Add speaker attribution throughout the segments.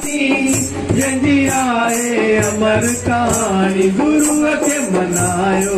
Speaker 1: जंहिंजी आहे अमर कहानी गुरूअ खे मनायो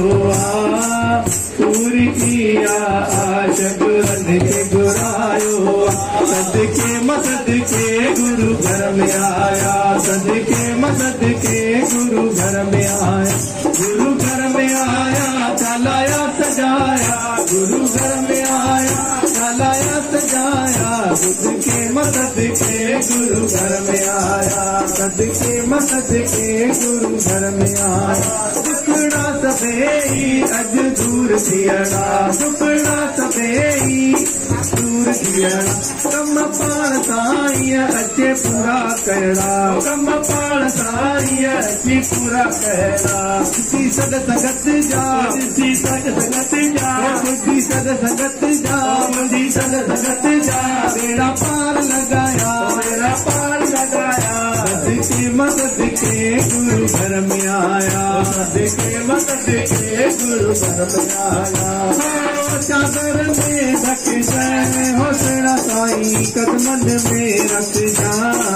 Speaker 1: पूरी की आश गुरनि खे घुरायो सदके मदद के गुरु घर में आया सदके मदद के गुरु घर में आया गुरु घर में आया चलाया सजाया गुरु घर में आया चलाया सजाया सदके मदद के गुरु घर में आया सदके मदद के गुरु घर में आया दुखड़ा सबेई अज दूर थियणा दुखड़ा सबेई दूर थियणा कम पाण साईं अचे पूरा करणा कम पाण साईं अचे पूरा करणा सी सद संगत जा सी सद संगत जा मुझी सद संगत जा मुझी सद संगत जा बेड़ा पार लगाया बेड़ा पार लगाया सदके मदद के गुरु घर में आया सदके मदद के गुरु घर में आया चादर में ढक जाए हौसला साईं कदमन में रख जा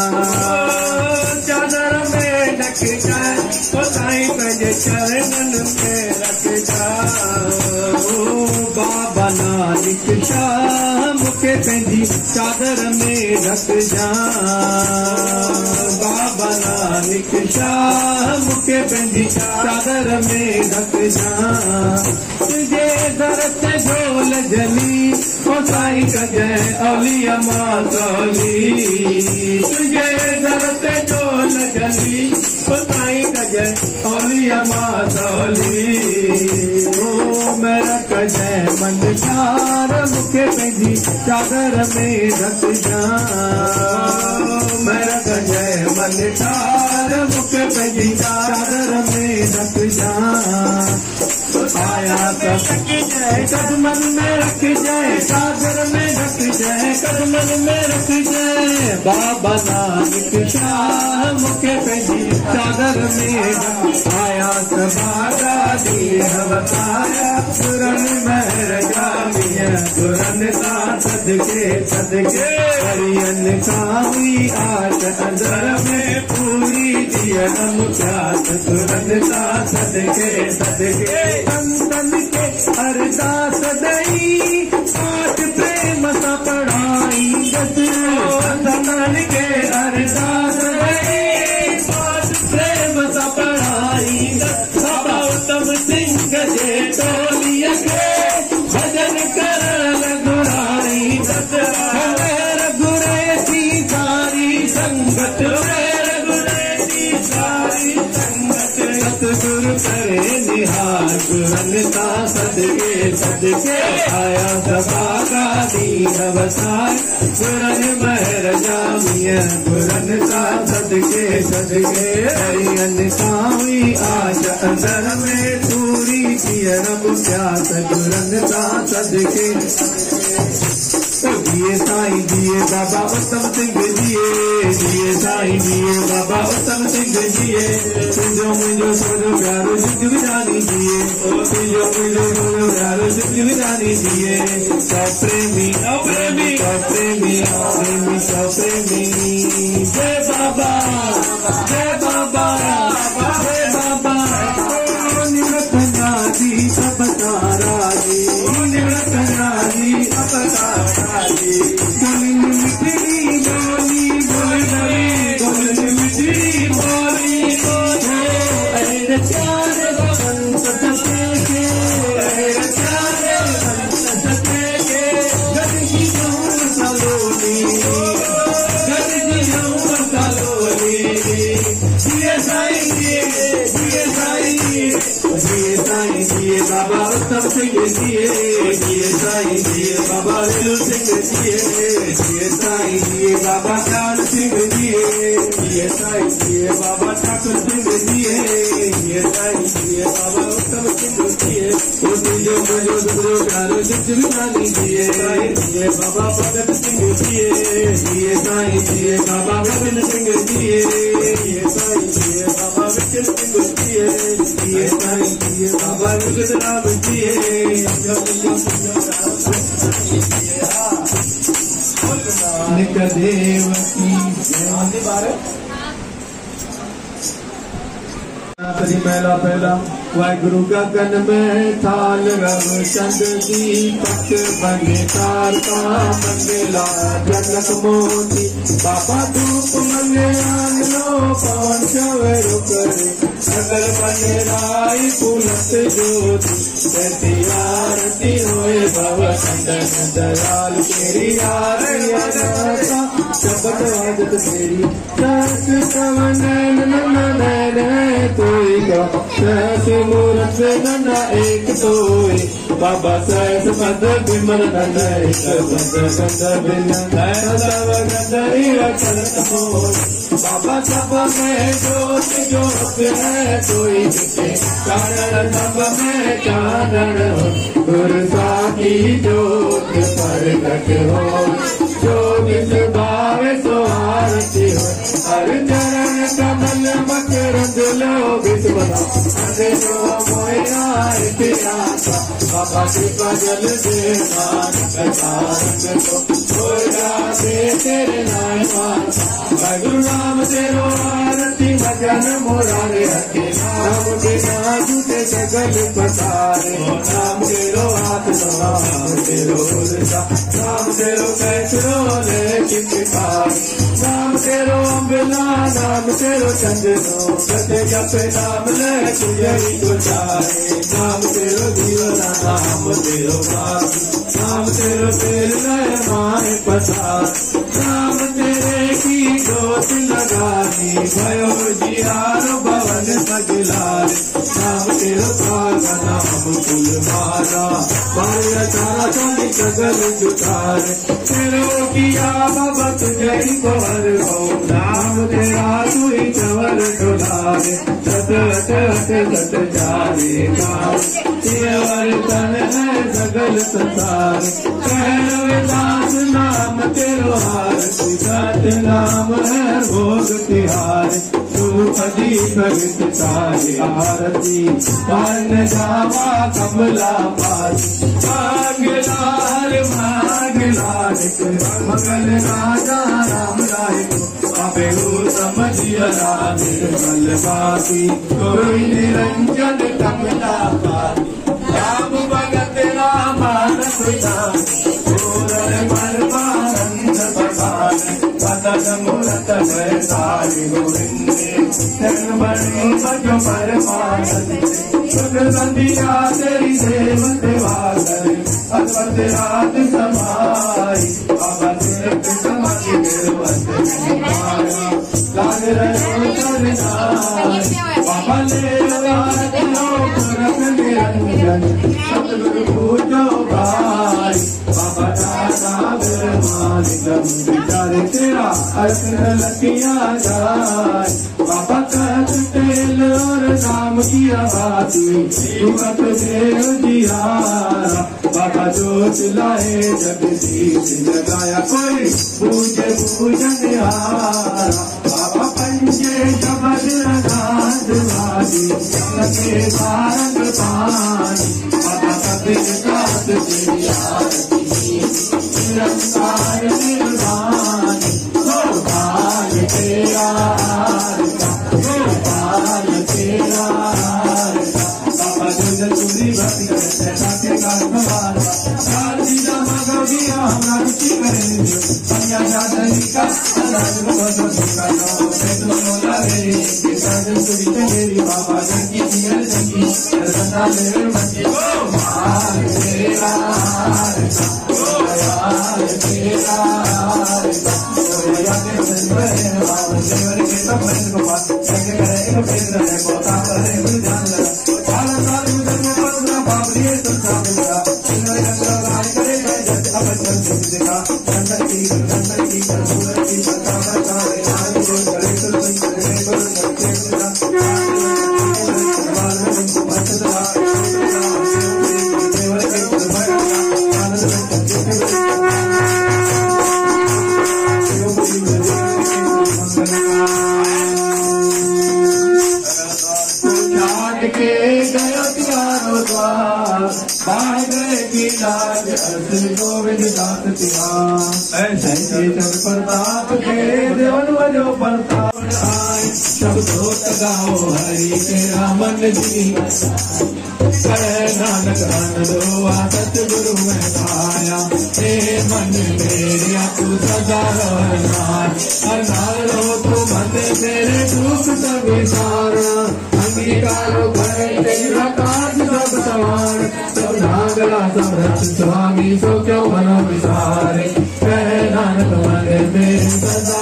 Speaker 1: चादर में ढक जाए वो साईं पंहिंजे चरणन में रख जा बाबा नानक शाह मूंखे पंहिंजी चादर में ढक जा बाबा नानक शाह मूंखे पंहिंजी चादर में ढक जा तुझे दर ते ढोल जली ओ साईं कजै औलिया मातौली तुझे दर ते ढोल जली ओ साईं कजै औलिया मातौली ओ मेरा कजै मन ठार मूंखे पंहिंजी चादर में ढक जा मेरा कजै मन ठार मूंखे पंहिंजी चादर में ढक जा आया रख जाए कदमन में रख जाए चादर में ढक जाए कदमन में रख जाए बाबा नानक शाह मूंखे पंहिंजी चादर में आया सभागा दीन वताया गुरनि महर जामिया गुरनि सां सदके सदके हरियन कावी आस अंदर में पूरी दियन मुख्यात गुरनि सां सदके सदके संतन के अरदास दई पाठ प्रेम सां पढ़ाई संतन के अरदास दई पाठ प्रेम सां पढ़ाई बाबा उत्तम सिंह जे टोलीअ खे भजन करण घुराई घुरे थी सारी संगत घुरे थी सारी संगत सतगुरु करे निहार गुरनि सां सदके सदके आया सभागा दीन वसाए गुरनि महर जामिया गुरनि सां सदके सदके हरियन कावी आश अंदर में पूरी थियण मुख्यात गुरनि सां सदके जिए साईं जिए बाबा उत्तम सिंह जिए जिए साईं जिए बाबा उत्तम सिंह जिए तुंहिंजो मुंहिंजो सोनो प्यारो सिंध विधानी जिए तुंहिंजो मुंहिंजो सोनो प्यारो सिंध विधानी जिए सौ प्रेमी प्रेमी प्रेमी प्रेमी सौ प्रेमी जय बाबा जय बाबा जय बाबा निरतना जी सब तारा जी निरतना जी सब तारा जी बोली मिठड़ी बोली बोली बोली मिठड़ी बोली बोली अरे चार संत सके अरे चार संत सके गदगी जौन सलोनी गदगी जौन सलोनी जिए साईं जिए साईं जिए बाबा उत्तम सिंह जिए साईं जिए बाबा वेलू सिंह जिए साईं जिए बाबा चांद सिंह जिए साईं जिए बाबा ठाकुर सिंह जिए साईं जिए बाबा उत्तम सिंह जिए तुंहिंजो मुंहिंजो दुगरो प्यारो सिंध विधानी जिए साईं जिए बाबा भगत सिंह जिए साईं जिए बाबा गोविंद सिंह जिए साईं जिए बाबा विचल सिंह जिए साईं जिए बाबा विगत राम जिए निकदेव की मेला पहला वाहिगुरु गगन में थाल रव चंद दीपक बने तारका मंगला जनक मोती बाबा धूप मने आन लो पवन चवेरो करे सकल बने राई पुलत ज्योति जैसी आरती होए भव चंदन दयाल तेरी आरती शब्द वादत तेरी दस कवन नैन तोई सहस मूरत नन्ना एक तोई बाबा सहस पद विमल नंद एक पद गंध बिन नव गंधरी चलत मोर बाबा सब में जोत जोत है कोई दिखे चानन सब में चानन हो गुरु साकी जोत प्रगट हो जो जिस भावे सो आरती हो हर चरण कमल मकरंद लो बिस्मला अरे जो मोया इतिहासा बाबा कृपा जल दे नानक को दे तेरे नाम पासा गुरु नाम तेरो आरती भजन मोरारे हके नाम बिना झूठे सगल पसारे नाम तेरो हाथ नाम तेरो नाम तेरो कैसरो ले चिपकाए नाम तेरो अम्बला नाम तेरो चंदनो सत्य जपे नाम ले तुझे गुजारे नाम तेरो जीवना नाम तेरो नाम तेरो तेल गए माए पसार नाम तेरे की जोत लगानी भयो जियारो भवन सजलारे नाम तेरो पागा नाम कुल मारा माया तारा चली सगल जुटारे तेरो किया बाबा तुझे पवर हो नाम तेरा तू ही चवर डुलारे सत अट अट सत जारे नाम तेवर तन है सगल संसार कहलो दास नाम तेरो आरती सत नाम है भोग तिहार तू अजी भगत सारी आरती पान जावा कमला पासी मांगला हर मांगला मंगल राजा राम राय को अबे हो समझिया निर्मल बाती कोई निरंजन कमला पाती राम भगत रामानंद परमानंद भगवान पतन मूरत सारी गोविंदे धर्मणि भजो परमानंद सुख संधिया तेरी सेवत वागर अद्भुत रात समाई अवध समाधि निर्वत माया लाग रहो करनाई बाबा ले लो पुरख निरंजन सतगुरु पूजो भाई बाबा दादा ब्रह्मानिकम विचारे तेरा अर्थ लकिया जाए बाबा कहत तेल और नाम की आबादी दुखत देव दियारा बाबा जोत लाए जगदीश लगाया कोई पूजे पूजन हारा बाबा पंजे शबद नाद वाली लगे भारत पानी बाबा कबीर साथ तेरी आरती निरंकार निर्वाणी गोपाल तेरा गोपाल तेरा बाबा जो तुरी भक्ति करते का भगवान शादी जमा गौरिया हमरा रुचि करे पनिया जादनी का अनाज बदो का नाम से तो मोला रे के साथ तुरी तेरी बाबा जगी दियल जगी सदा ले मची गोपाल तेरा गोपाल तेरा याद संबरे बाबा देवर के सब मन को बात संग करे एक पेंद्र है कोता करे गुरु जान लगा साल साल गुजर में पतना बाबरी तो साबला सुंदर गंगा राय करे जग अपन सब देखा चंदन की सूरज की पता बता राज जो करे तो करे गुरु नरके गुरु बाल में मस्तदा देवर के दरबार आनंद के गयो तिहारो द्वार बाढ़ गए की लाज अर्थ गोविंद दास तिहार ऐसे चल प्रताप के देवन बजो प्रताप तो गाओ हरि तेरा मन जी नानक आनंदो सतगुरु में पाया हे मन मेरे तू सदा नाल रो तू मन मेरे दुख सब सारा अंगीकारो करे तेरा काज सब सवार सब नागला समरथ स्वामी सो क्यों मनो विसारे नानक मन मेरे सदा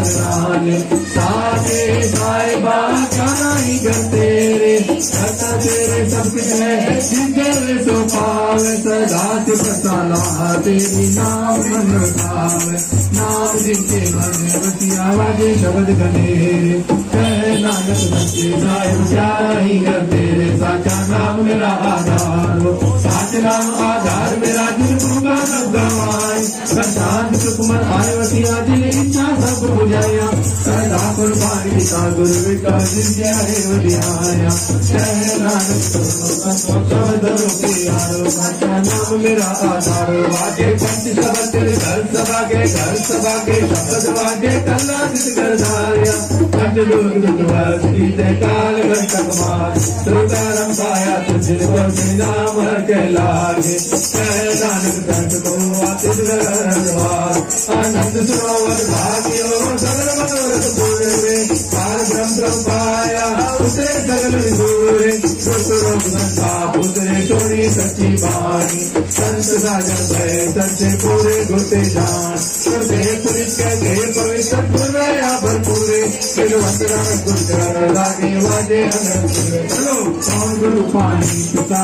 Speaker 1: साथे साहिबा जाना ही घर तेरे करता तेरे सब कुछ है जिगर सो पावे सदा से प्रसाला तेरी नाम मन पावे नाम जिनके मन बसिया वाजे शब्द गनेरे नानक सच्चे साहिब जाना ही घर तेरे साचा नाम मेरा आधार साच नाम आधार मेरा दिल दूंगा सब गवाए शांत सुकुमर आए वसिया दिल इच्छा सब बुझाया सदा कुर्बानी पिता गुरु विका जिंदया है वधियाया नानक शब्दों के यारो साचा नाम मेरा आधार वाजे पंच सब तेरे घर सभा के शब्द वाजे कल्ला जित घर धारिया कंठ दुर्ग सीते काल घर कमाल श्रोतारम पाया तुझे पर नाम के लागे नानक कंठ को आतिथ गरवार आनंद सरोवर भाग्यो सगल मनोरथ पूरे पार ब्रह्म पाया उसे सगल विदूरे पुत्रे छोड़ी सच्ची बानी संत साजन भय सच्चे पूरे गुटे जान पुलिस के पवित्र पूरा भरपूरे गुरु लागे वाजे चलो कौन गुरु पानी पिता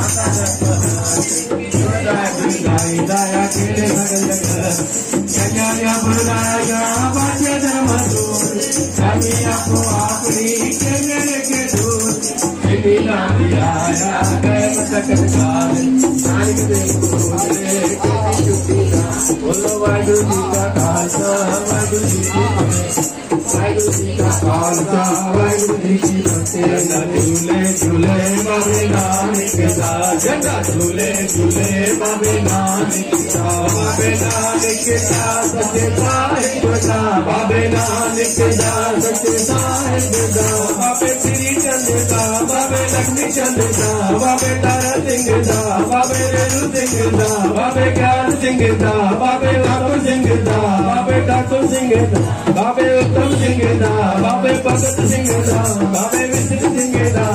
Speaker 1: दया के कन्या बुलाया बाजे धर्म आपको अपनी के दूर आया बोलो वाहिगुरु जी का खालसा वाहिगुरु जी की वाहिगुरु जी का खालसा वाहिगुरु जी की फतेह झूले झूले बाबे नानक दास झूले झूले बाबे नानक बाबे नानक दास सच्चे साहिब दा बाबे नानक दास सच्चे साहिब दा बाबे श्री चंद दा बाबे लक्ष्मी चंद दा बाबे तारा सिंह दा बाबे रेणु सिंह दा बाबे ज्ञान सिंह दा बाबे ठाकुर सिंह दा बाबे ठाकुर सिंह दा बाबे उत्तम सिंह दा बाबे भगत सिंह दा बाबे विष्णु सिंह दा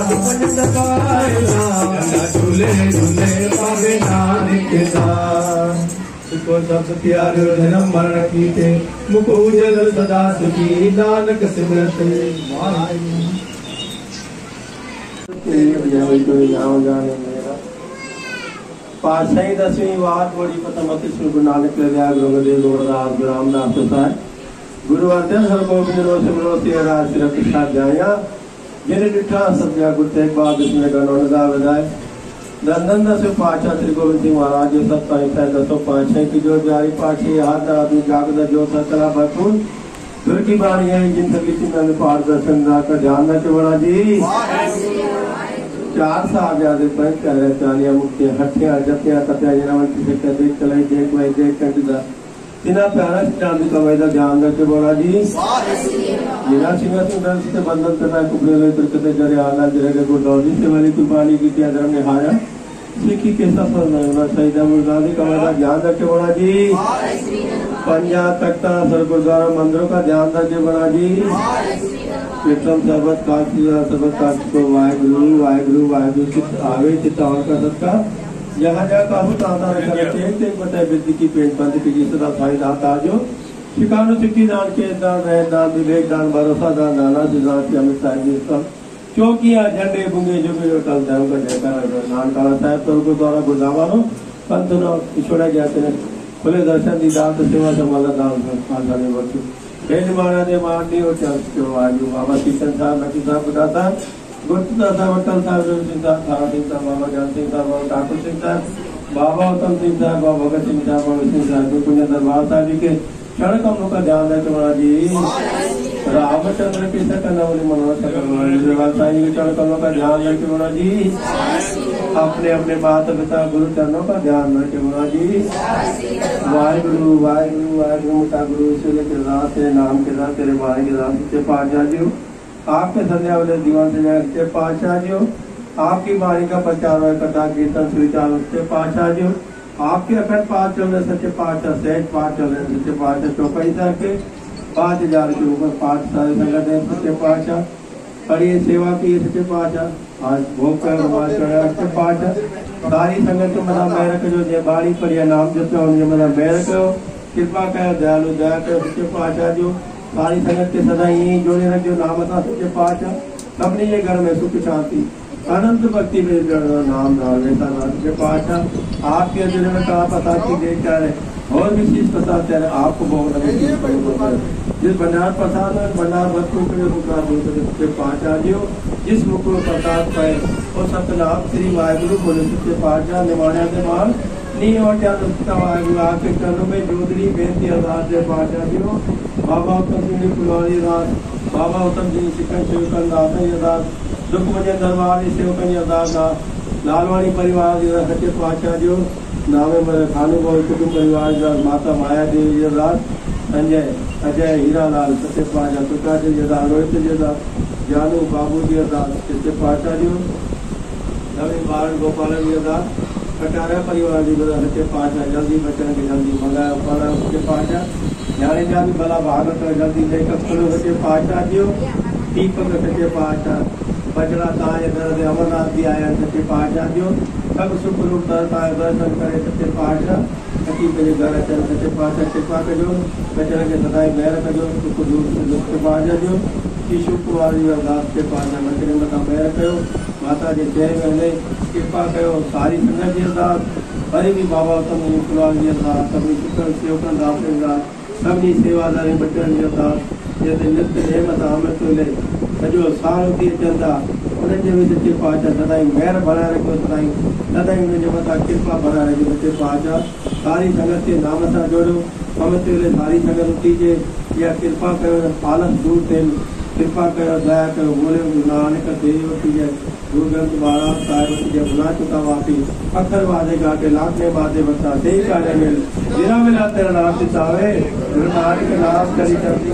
Speaker 1: झूले झूले बाबे नानक दास को सब प्यारे जन्म मरण कीते मुख उजल सदा सुखी नानक सिमरत पातशाही 10वीं वार बड़ी पतमत श्री गुरु नानक देव गुरु गोरदास गुरु रामदास प्रसाद गुरु अर्जन हर गोविंद रोसे राज कृष्णा जाया जिन्हें डिठा सत्या गुरु तेग बहादुर इसमें गणोदा विदाय दंदन 10वें पातशाह श्री गोविंद सिंह महाराज जी 27 पातशाही की जो जारी पाठी हाथ आदमी जागदा जो सकला भरपूर गुरु की बाणी है जिन सभी चिन्ह पाठ दर्शन का ध्यान रखे बड़ा जी 4 साहबजादे पंच प्यारे चालिया मुक्ति हठिया जपिया तपिया जनावंती से कहते चलाई देख भाई देख कंटिदा तिना प्यारा चांदी का वैदा ध्यान रखे बड़ा जी जिना सिंह से बंधन करना कुबले ले तुरकते जरे आला जरे गुरदौली से वाली कुर्बानी की त्या धर्म ने हाया सिखी के सफल नैना सईदा मुर्दादी का वैदा ध्यान रखे बड़ा जी पंजा तख्ता सर गुरुद्वारा मंदिरों का ध्यान रखे बड़ा जी विक्रम सबत काश को वाहिगुरु वाहिगुरु वाहिगुरु चित आवे चित्तावन का सबका जहाँ जहाँ काबू तांता रखा टेक टेक बताए विद्य की पेट बंद की जिसदा साई दाता आजो शिकानु सिक्की दान के दान रह दान विवेक दान भरोसा दान नाना सिद्धांत की अमित साहिब जी सब चौकिया झंडे बुंगे जो भी कल धर्म का जयकार नान काला साहब तो गुरुद्वारा गुरदावानो पंथ न ईश्वरा जाते हैं खुले दर्शन दी दान सेवा संभाला दान आसानी बख्शो बेल मारा दे मारनी और चर्च के वायु बाबा किशन साहब नकी साहब बताता गुरुदास साहब अटल साहब सिंह साहब थारा सिंह साहब बाबा ज्ञान सिंह साहब बाबा ठाकुर सिंह साहब बाबा उत्तम सिंह साहब बाबा भगत सिंह साहब बाबा सिंह साहब पुण्य दरबार साहब जी के क्षण कमलों का ध्यान रखे महाराज जी रामचंद्र के सकनवली मनोरथ साईं के चरण कमलों का ध्यान रखे महाराज जी अपने अपने माता पिता गुरु चरणों का ध्यान रखे महाराज जी वाहिगुरु वाहिगुरु वाहिगुरु मुता गुरु से नाम के साथ तेरे भाई के साथ से पाठ जा
Speaker 2: आपके संध्या वाले दीवान से सच्चे पातशाह जी हो, आपकी वाणी का प्रचार और कथा कीर्तन सुविचार सच्चे पातशाह जी हो, आपके अखंड पाठ चल रहे सच्चे पातशाह, सहज पाठ चल रहे सच्चे पातशाह, चौपाई साहब के 5000 के ऊपर पाठ सारे संगत है सच्चे पातशाह, करिए सेवा की सच्चे पातशाह, आज भोग कर सच्चे पातशाह, सारी संगत को मना मैं रख जो जे बाड़ी पर या नाम जपो उनके मना मैं रखो, कृपा करो दयालु दया करो सच्चे पातशाह जो, सारी संगत के सदा यही जोड़े रखो नाम था सच्चे पातशाह, सबने ये घर में सुख शांति अनंत भक्ति में नाम नाम सच्चे पातशाह, आपके दिल में कहा पता की देख कर और भी चीज प्रसाद है आपको भोग लगे जिस भंडार प्रसाद है भंडार भक्तों के पातशाह जी हो, जिस मुख को प्रसाद पाए और सतनाम श्री वाहेगुरु बोले सच्चे पातशाह निमाणिया के मान नी और वाहेगुरु आपके चरणों में जोदरी बेनती अरदास है पातशाह जी हो, बाबा उत्तम सिंह फुलवारी दास, बाबा उत्तम सिंह सिकन सेवकन दास दास, दुख मजे दरबार सेवकन अरदास दास, लालवाणी परिवार सच्चे पातशाह जी हो, नामे मेरे खानू गौर कुटुंब परिवार माता माया देवी दास, संजय अजय हीरालाल सच्चे पातशाह, प्रकाश दास, रोहित दास, जानू बाबू जी दास सच्चे पातशाह जी, रवि बाल गोपाल दास, कटारा परिवार जी सच्चे पातशाह, जल्दी बचन के जल्दी मंगाया पाला सच्चे पातशाह, ज्ञानी जाति भला भागवत जल्दी लेकर खोलो सच्चे पातशाह जी, दीपक सच्चे पातशाह, बजरा ताय दर्द अमरनाथ भी आया सच्चे पातशाह जी, सब सुख रूप तरता है दर्शन करे सच्चे पातशाह, सखी मेरे घर चल सच्चे पातशाह कृपा करो, बचन के सदाई मेहर करो, सुख दूर सच्चे पातशाह जो, शिशु कुमार जी अरदास के पातशाह बचने मता मेहर करो, माता जी जय महीने कृपा करो, सारी संगत जी अरदास, अरे भी बाबा उत्तम कुमार जी अरदास, सभी शुक्र सेवकन दास अरदास, सबनी सेवादारी बचन जी अरदास, जैसे नित्य नेमत हमें तो ले सजो साल थी चंदा उनके भी सच्चे पातशाह सदाई मेहर बनाए रखो, सदाई सदाई उनके मता कृपा बनाए रखो सच्चे पातशाह, सारी संगत के नाम से जोड़ो, हमें तो ले सारी संगत उठीजे या कृपा करो पालक दूर थे, कृपा करो दया करो बोले गुरु नानक देव की जय, गुरु ग्रंथ महाराज साहिब की जय, बुला चुका वापी अखर वादे गा के लाखने बादे बता दे कार्य मिल जिना मिला तेरा नाम सितावे, गुरु नानक नाम करी चलती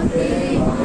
Speaker 2: करा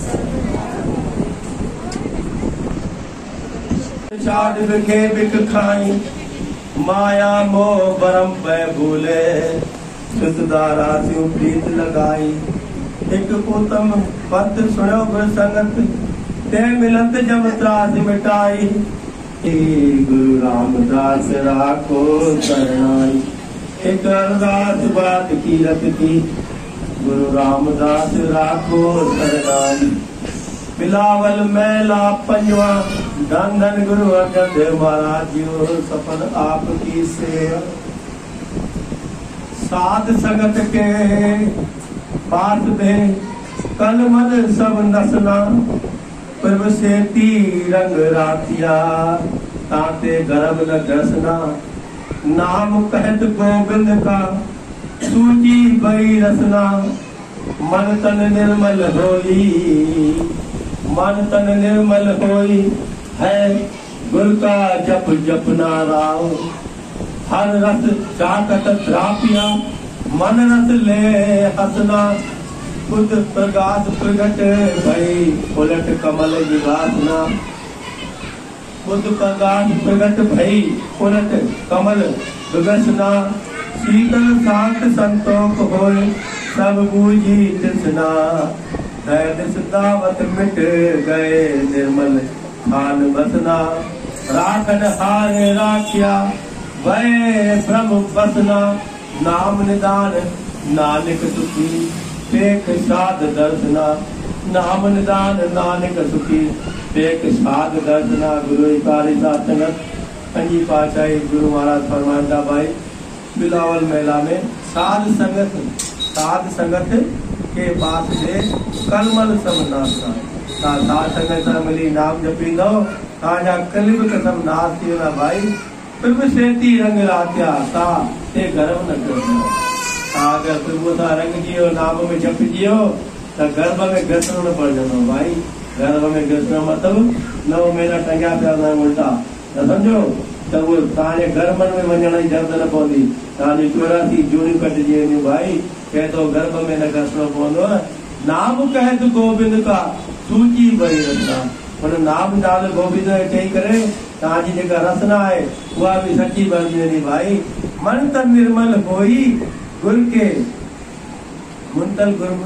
Speaker 2: चाट बिखे बिक खाई, माया मोह बरम पे भूले, सुतदारा स्यों प्रीत लगाई, एक उत्तम पद सुनो संगत, ते मिलत जब त्रास मिटाई, गुरु रामदास राखो शरणाई, एक अरदास बात कीरत की, गुरु रामदास राखो शरणाई, बिलावल मैला पंजवा, धन धन गुरु अर्जन देव महाराज जी सफल आपकी सेवा, साध संगत के पास में कल मन सब नसना, प्रभु से रंग रातिया, ताते गर्भ न घसना, नाम कहत गोविंद का सूची बई रसना, मन तन निर्मल होई, मन तन निर्मल होई है, गुर का जप जपना राव, हर रस चाकत द्रापिया, मन रस ले हसना, खुद प्रकाश प्रगट भई, उलट कमल विवासना, खुद प्रकाश प्रगट भई, उलट कमल विवसना, शीतल शांत संतोष होय, सब बूझी तृष्णा, दैद सदावत मिट गए, निर्मल खान बसना, राखन हारे राखिया, वै ब्रह्म बसना, नाम निदान नानक सुखी, पेख साध दर्शना, नाम निदान नानक सुखी, पेख साध दर्शना, गुरु इकारी संगत, पंजी पातशाही गुरु महाराज फरमाइंदा भाई, बिलावल मेला में साध संगत के पास से कलमल सब नाशना, साध संगत मिली नाम जपी दो, ताजा कलिब कसम नाश थी ना भाई, प्रभु सेती रंग रात्या ता ते गर्भ न करना, अगर प्रभु ता रंग जियो नाम में जप जियो तो गर्भ में घसना न पड़ जाना भाई, गर्भ में घसना मतलब 9 महीना टंगा पे उल्टा न समझो, तो वो ताने गर्भ में वञण जी जरूरत न पवंदी, तानी 84 जूनियूं कटिजी भाई, कह तो गर्भ में न घसनो पवंदो, नाम कहत गोविंद का सूची भरी रचना हुन नाम नाल गोबिंद चई करे तव्हांजी जेका रचना आहे उहा बि सची बणजी वेंदी भाई। मन तन निर्मल होई गुर के मुंतल गुर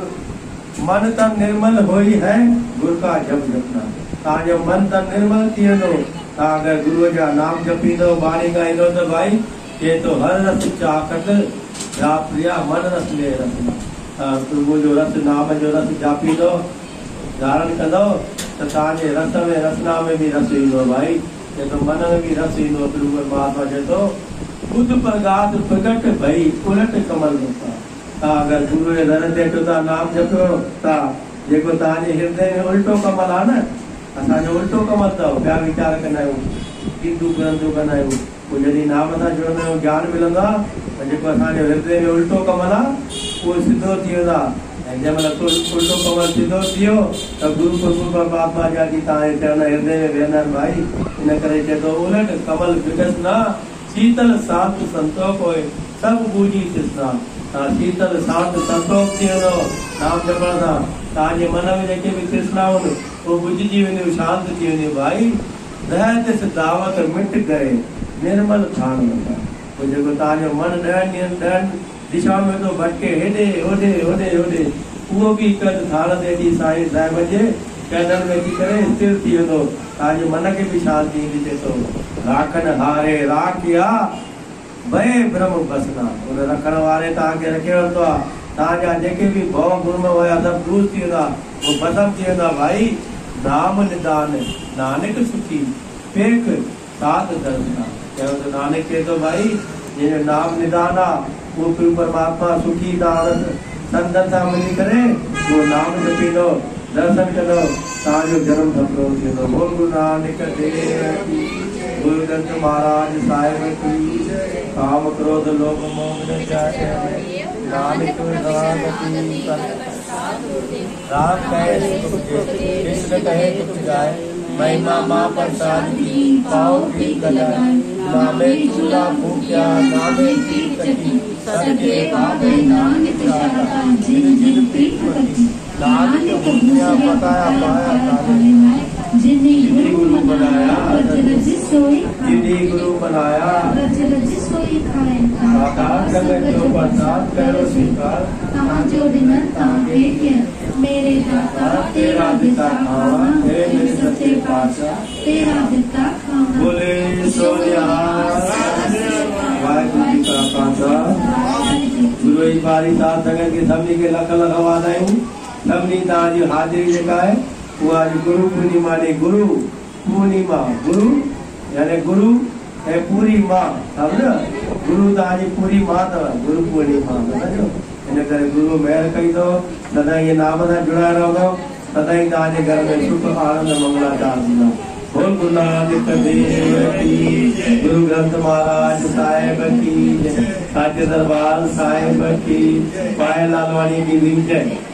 Speaker 2: मन तन निर्मल होई है गुर का जप जपना। तव्हांजो मन तन निर्मल थी वेंदो तव्हां अगरि गुरूअ जा नाम जपींदो बाणी ॻाईंदो त भाई चए थो हर रस चाकत या प्रिया मन रस में रसना। प्रभु जो रस नाम जो रस जापींदो धारण कंदो त तव्हांजे रस में रसना में बि रस ईंदो भाई। चए थो मन में बि रस ईंदो। प्रभु परमात्मा चए थो बुध प्रगात प्रगट भई उलट कमल मुखा। तव्हां अगरि गुरू जे दर ते अचो था नाम जपियो था जेको तव्हांजे हृदय में उल्टो कमल आहे न असांजो उल्टो कमल अथव ॿिया वीचार कंदा आहियूं कींदू करंदू कंदा आहियूं पोइ जॾहिं नाम सां जुड़ंदा आहियूं ज्ञान मिलंदो आहे त जेको असांजे हृदय में उल्टो कमल आहे उहो सिधो थी वेंदो आहे। ऐं जंहिं महिल उल्टो कमल सिधो थी वियो त गुरू परमात्मा जा की तव्हांजे चरण हृदय में वेहंदा आहिनि भाई। इन करे चए थो उलट कमल विकस न शीतल शांत संतोष होए सभु बूझी तृष्णा। तव्हां शीतल शांत संतोष थी वेंदो नाम जपण सां तव्हांजे मन में जेके बि तृष्णाऊं आहिनि उहे बुझजी वेंदियूं शांत थी वेंदियूं भाई। रहत दावत मिट गए निर्मल थान लॻा। पोइ जेको तव्हांजो मन ॾहनि दिशाउनि में थो भटके हेॾे होॾे होॾे होॾे उहो बि हिकु थान ते अची साईं साहिब जे चरणनि में अची करे स्थिर थी वेंदो। तव्हांजे मन खे बि शांती ईंदी। थिए थो राखन हारे राखिया भय ब्रह्म बसना। उन रखण वारे तव्हांखे रखे वरितो आहे। तव्हांजा जेके बि भव गुरम हुया सभु दूर थी वेंदा उहो भस्म थी वेंदा भाई। नाम निदान नानक सुखी पेक साथ दर्शना। चयो त नानक चए थो भाई जंहिंजो नाम निदान आहे उहो पियो परमात्मा सुखी संतनि सां मिली करे उहो नाम जपींदो दर्शन कंदो तव्हांजो जनम सफलो थी वेंदो। बोल गुरु नानक देव की गुरु ग्रंथ महाराज साहिब की काम क्रोध लोभ मोह न जाए नानक नाम रात कहे कृष्ण कहे कुछ गाय महिमा माँ प्रसाद की पाओ की गजाए नामे चूल्हा भूख्या नामे की कटी सबके पावे नानक शारदा जिन जिन पीठ पति नानक भूख्या पकाया पाया ताने जिन्हें गुरु बनाया रज सोई जिन्हें गुरु बनाया रज सोई खाए आकाश जगत जो प्रसाद करो स्वीकार कहाँ जो दिन ताके मेरे दाता तेरा दिता खावा हे मेरे सच्चे पातशाह तेरा दिता खावा। बोले सोनिया वाहिगुरु जी का खालसा गुरु जी पारी साथ संगत के सभी के लख लख वाधायूं। सभिनी तव्हांजी हाज़िरी जेका आहे उहा अॼु गुरु पूर्णिमा ॾे गुरु पूर्णिमा गुरु यानी गुरु ऐं पूरी मां सम्झो गुरु तव्हांजी पूरी मां अथव गुरु पूर्णिमा सम्झो। इन करे गुरु महिर कई अथव सदाईं नाम सां जुड़िया रहंदो सदाईं तव्हांजे घर में सुख आनंद मंगलाचार थींदा। बोल गुरु नानक देव की गुरु ग्रंथ महाराज साहिब की साचे दरबार साहिब की पाए लालवाणी की विजय।